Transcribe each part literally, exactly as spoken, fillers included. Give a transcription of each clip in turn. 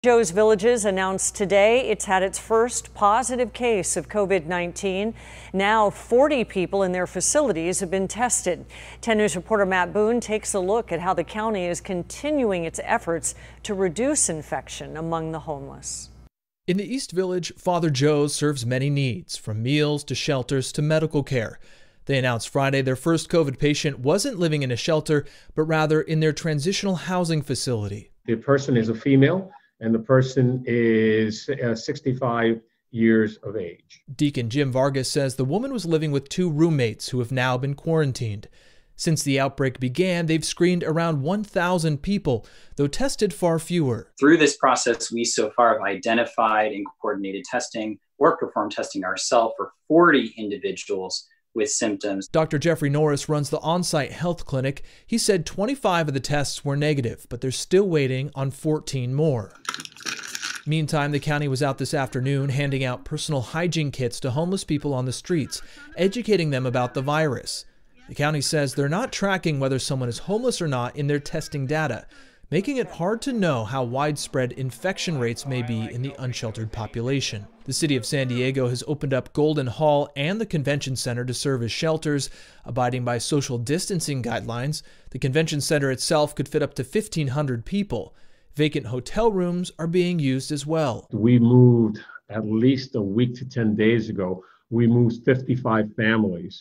Joe's Villages announced today it's had its first positive case of COVID nineteen. Now forty people in their facilities have been tested. ten News reporter Matt Boone takes a look at how the county is continuing its efforts to reduce infection among the homeless. In the East Village, Father Joe's serves many needs, from meals to shelters to medical care. They announced Friday their first COVID patient wasn't living in a shelter, but rather in their transitional housing facility. The person is a female, and the person is uh, sixty-five years of age. Deacon Jim Vargas says the woman was living with two roommates who have now been quarantined. Since the outbreak began, they've screened around one thousand people, though tested far fewer. Through this process, we so far have identified and coordinated testing or performed testing ourselves for forty individuals with symptoms. Doctor Jeffrey Norris runs the on-site health clinic. He said twenty-five of the tests were negative, but they're still waiting on fourteen more. Meantime, the county was out this afternoon handing out personal hygiene kits to homeless people on the streets, educating them about the virus. The county says they're not tracking whether someone is homeless or not in their testing data, making it hard to know how widespread infection rates may be in the unsheltered population. The city of San Diego has opened up Golden Hall and the convention center to serve as shelters, abiding by social distancing guidelines. The convention center itself could fit up to fifteen hundred people. Vacant hotel rooms are being used as well. We moved at least a week to ten days ago. We moved fifty-five families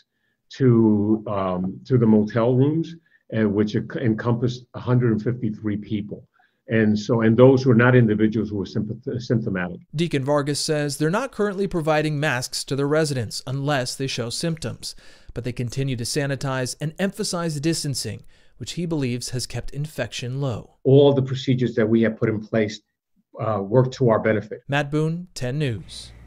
to um, to the motel rooms, uh, which encompassed one hundred fifty-three people. And so, and those were not individuals who were symptomatic. Deacon Vargas says they're not currently providing masks to their residents unless they show symptoms, but they continue to sanitize and emphasize distancing, which he believes has kept infection low. All the procedures that we have put in place uh, work to our benefit. Matt Boone, ten News.